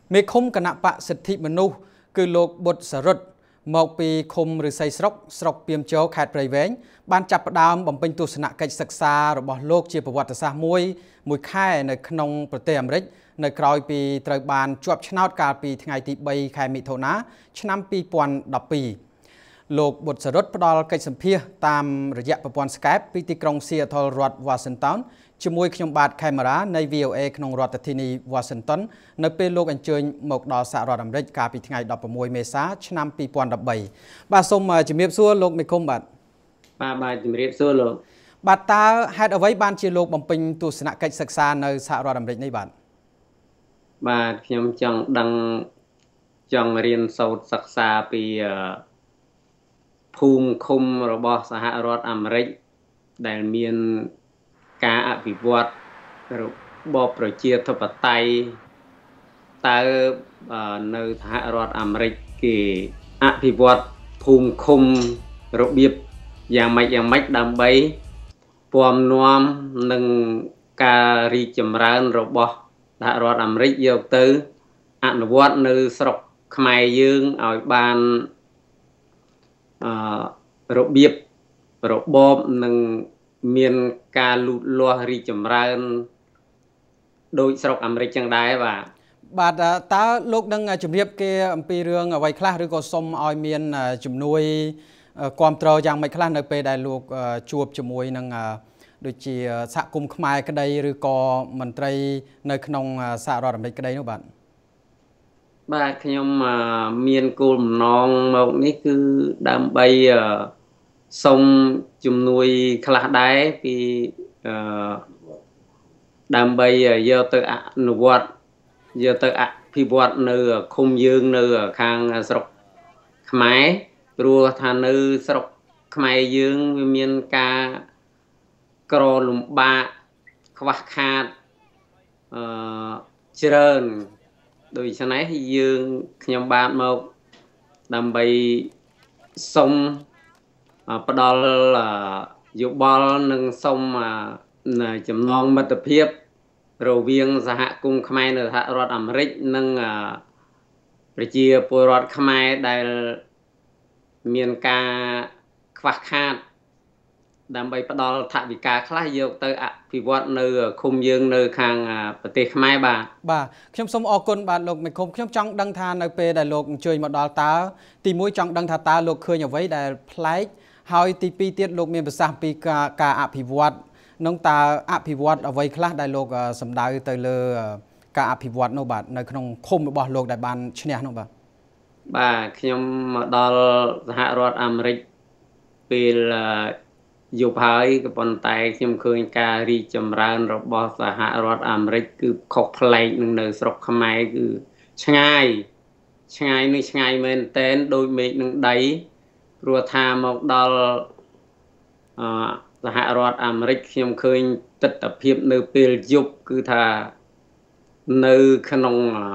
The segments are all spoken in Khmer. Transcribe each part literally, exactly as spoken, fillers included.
មេឃុំគណៈបកសិទ្ធិមនុស្សគឺលោកបុត្រសរុតមកពីឃុំឫស្សីស្រុកស្រុកពីមជោខេត្តព្រៃវែងបានចាប់ផ្ដើមបំពេញទស្សនកិច្ចសិក្សារបស់លោកជាប្រវត្តិសាស្ត្រមួយមួយខែនៅក្នុងប្រទេសអាមេរិកនៅក្រៅពីត្រូវបានជាប់ឆ្នោតកាលពីថ្ងៃទីបីខែមិថុនាឆ្នាំពីរពាន់ដប់ពីរលោកបុត្រសរុតផ្ដល់កិច្ចសម្ភាសតាមរយៈប្រព័ន្ធ Skype ពីទីក្រុង Seattle រដ្ឋ Washington ជាមួយខ្ញុំបាទខេមរ៉ានៃ V O A ក្នុងរដ្ឋធានី Washington នៅពេលលោកអញ្ជើញមកដល់សហរដ្ឋអាមេរិកកាលពីថ្ងៃដប់ប្រាំមួយមេសាឆ្នាំពីរពាន់ដប់បីបាទសូមជំរាបសួរលោកមេឃុំបាទបាទបាទជំរាបសួរលោកបាទតើហេតុអ្វីបានជាលោកបំពេញទស្សនកិច្ចសិក្សានៅសហរដ្ឋអាមេរិកនេះបាទបាទខ្ញុំចង់ដឹងចង់រៀនសូត្រសិក្សាពីភូមិឃុំរបស់សហរដ្ឋអាមេរិកដែលមានការអភិវឌ្ឍរបបប្រជាធិបតេយ្យតើនៅសហរដ្ឋអាមេរិកគេអភិវឌ្ឍភូមិឃុំរបៀបយ៉ាងម៉េចយ៉ាងម៉េចដើម្បីពំនាំនឹងការរីកចម្រើនរបស់សហរដ្ឋអាមេរិកយកទៅអនុវត្តនៅស្រុកខ្មែរយើងឲ្យបានអឺរបៀបរបបនឹងមានការលូតលាស់រីកចម្រើនដោយស្រុកអាមេរិកចឹងដែរបាទបាទតើលោកនឹងជម្រាបគេអំពីរឿងអ្វីខ្លះឬក៏សុំឲ្យមានជំនួយគ្រប់គ្រងយ៉ាងម៉េចខ្លះនៅពេលដែលលោកជួបជាមួយនឹងដូចជាសហគមន៍ខ្មែរក្តីឬក៏មន្ត្រីនៅក្នុងសហរដ្ឋអាមេរិកក្តីនោះបាទបាទខ្ញុំមានគោលបំណងមកនេះគឺដើម្បីសុំជំនួយខ្លះដែរពីអឺដើម្បីយកទៅអនុវត្តយកទៅអភិវឌ្ឍនៅឃុំយើងនៅខាងស្រុកខ្មែរព្រោះថានៅស្រុកខ្មែរយើងវាមានការក្រលំបាកខ្វះខាតអឺច្រើនដូច្នេះយើងខ្ញុំបានមកដើម្បីសុំផ្ដល់យោបល់និងសុំចំណងមិត្តភាពរវាងសហគមន៍ខ្មែរនៅសហរដ្ឋអាមេរិកនិងប្រជាពលរដ្ឋខ្មែរដែលមានការខ្វះខាតដើម្បីផ្ដល់ថវិកាខ្លះយកទៅអភិវឌ្ឍនៅឃុំយើងនៅខាងប្រទេសខ្មែរបាទបាទខ្ញុំសូមអរគុណបាទលោកមេឃុំខ្ញុំចង់ដឹងថានៅពេលដែលលោកអញ្ជើញមកដល់តើទីមួយចង់ដឹងថាតើលោកឃើញអ្វីដែលប្លែកហើយទីពីរទៀតលោកមានប្រសាសន៍ពីការការអភិវឌ្ឍនឹងតើអភិវឌ្ឍអ្វីខ្លះដែលលោកសម្ដៅទៅលើការអភិវឌ្ឍនោះបាទនៅក្នុងឃុំរបស់លោកដែលបានឈ្នះនោះបាទបាទខ្ញុំមកដល់សហរដ្ឋអាមេរិកពេលយប់ហើយក៏ប៉ុន្តែខ្ញុំឃើញការរីកចម្រើនរបស់សហរដ្ឋអាមេរិកគឺខុសប្លែកនឹងនៅស្រុកខ្មែរគឺឆ្ងាយឆ្ងាយនឹងឆ្ងាយមែនតែនដូចមេឃនឹងដីព្រោះថាមកដល់អឺសហរដ្ឋអាមេរិកខ្ញុំឃើញទស្សនវិជ្ជានៅពេលយប់គឺថានៅក្នុង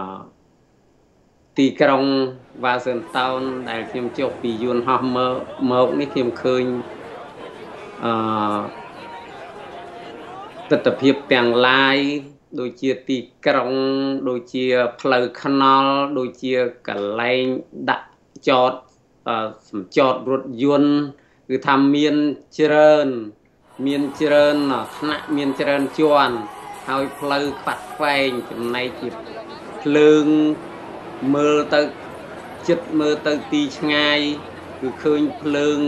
ទីក្រុង Washington ដែលខ្ញុំចុះពីយន្តហោះមកមកនេះខ្ញុំឃើញអឺទស្សនវិជ្ជាទាំងឡាយដូចជាទីក្រុងដូចជាផ្លូវថ្នល់ដូចជាកន្លែងដាក់ចតសម្ចតរថយន្តគឺថាមានច្រើនមានច្រើនថ្នាក់មានច្រើនជាន់ហើយផ្លូវខ្វាត់ខ្វែងចំណែកជាភ្លើងមើលទៅចិត្តមើលទៅទីឆ្ងាយគឺឃើញភ្លើង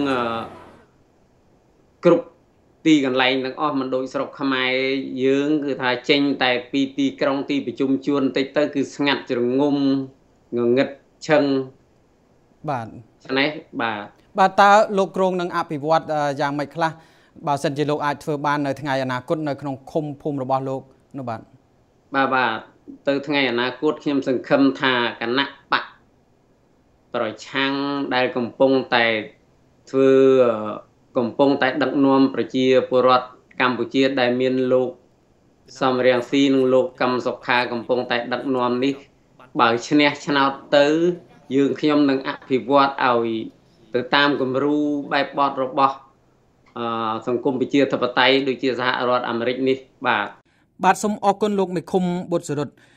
គ្រប់ទីកន្លែងទាំងអស់មិនដូចស្រុកខ្មែរយើងគឺថាចេញតែពីទីក្រុងទីប្រជុំជួនតិចទៅគឺស្ងាត់ជ្រងំងងឹតឈឹងបាទនេះបាទបាទតើលោកគ្រងនឹងអភិវឌ្ឍយ៉ាងម៉េចខ្លះបើសិនជាលោកអាចធ្វើបាននៅថ្ងៃអនាគតនៅក្នុងឃុំភូមិរបស់លោកនោះបាទបាទបាទទៅថ្ងៃអនាគតខ្ញុំសង្ឃឹមថាគណៈបកប្រឆាំងដែលកំពុងតែធ្វើកំពុងតែដឹកនាំប្រជាពលរដ្ឋកម្ពុជាដែលមានលោកសំរងស៊ីនិងលោកកឹមសុខាកំពុងតែដឹកនាំនេះបើឈ្នះឆ្នោតទៅយើងខ្ញុំនឹងអភិវឌ្ឍឲ្យទៅតាមគំរូបែបបទរបស់អឺសង្គមប្រជាធិបតេយ្យដូចជាសហរដ្ឋអាមេរិកនេះបាទបាទសូមអរគុណលោកមេឃុំបុត្រសរុត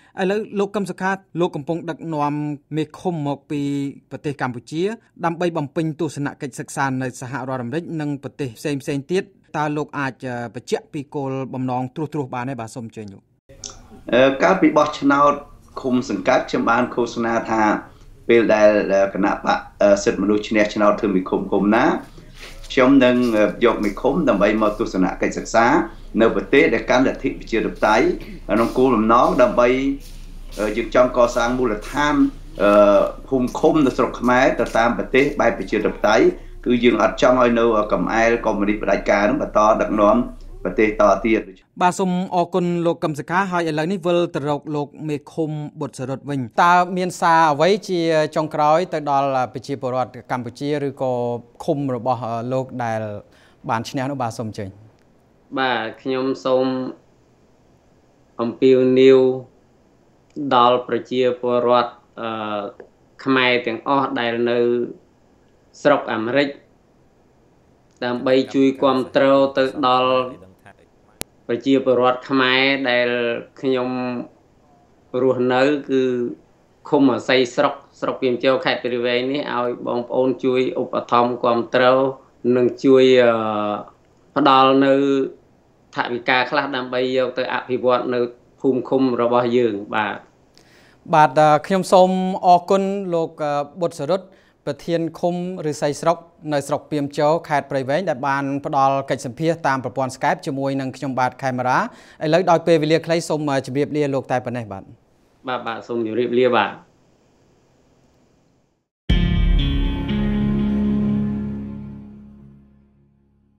ឥឡូវលោកកឹមសុខាលោកកំពុងដឹកនាំមេឃុំមកពីប្រទេសកម្ពុជាដើម្បីបំពេញទស្សនកិច្ចសិក្សានៅសហរដ្ឋអាមេរិកនិងប្រទេសផ្សេងផ្សេងទៀតតើលោកអាចបញ្ជាក់ពីគោលបំណងត្រួសត្រាសបានទេបាទសូមអញ្ជើញលោកកាលពីបោះឆ្នោតឃុំសង្កាត់ខ្ញុំបានឃោសនាថាពេលដែលគណៈបកសិទ្ធិមនុស្សឈ្នះឆ្នោតធ្វើមេឃុំឃុំណាខ្ញុំនឹងយកមេឃុំដើម្បីមកទស្សនកិច្ចសិក្សានៅប្រទេសដែលកាន់លទ្ធិប្រជាធិបតេយ្យក្នុងគោលបំណងដើម្បីយើងចង់កសាងមូលដ្ឋានភូមិឃុំនៅស្រុកខ្មែរទៅតាមប្រទេសបែបប្រជាធិបតេយ្យគឺយើងអត់ចង់ឲ្យនៅកំអែលកុម្មុយនីសផ្ដាច់ការនឹងបន្តដឹកនាំប្រទេសតទៀតបាទសូមអរគុណលោកកឹមសុខាហើយឥឡូវនេះវិលទៅរកលោកមេឃុំបុត្រសរុតវិញតើមានសារអ្វីជាចុងក្រោយទៅដល់ប្រជាពលរដ្ឋកម្ពុជាឬក៏ឃុំរបស់លោកដែលបានឈ្នះនោះបាទសូមអញ្ជើញបាទខ្ញុំសូមអំពាវនាវដល់ប្រជាពលរដ្ឋអឺខ្មែរទាំងអស់ដែលនៅស្រុកអាមេរិកដើម្បីជួយគាំទ្រទៅដល់ប្រជាពលរដ្ឋខ្មែរដែលខ្ញុំរស់នៅគឺឃុំអាស័យស្រុកស្រុកពីមជោខេត្តព្រៃវែងនេះឲ្យបងប្អូនជួយឧបត្ថម្ភគាំទ្រនិងជួយផ្ដល់នៅថវិកាខ្លះដើម្បីយកទៅអភិវឌ្ឍនៅភូមិឃុំរបស់យើងបាទបាទខ្ញុំសូមអរគុណលោកបុត្រសរុតប្រធានឃុំឬស័យស្រុកនៅស្រុកពីមជោខេត្តព្រៃវែងដែលបានផ្ដល់កិច្ចសម្ភាសតាមប្រព័ន្ធ Skype ជាមួយនឹងខ្ញុំបាទខេមរ៉ាឥឡូវដោយពេលវេលាខ្លីសូមជម្រាបលាលោកតែប៉ុណ្ណេះបាទបាទបាទសូមជម្រាបលាបាទ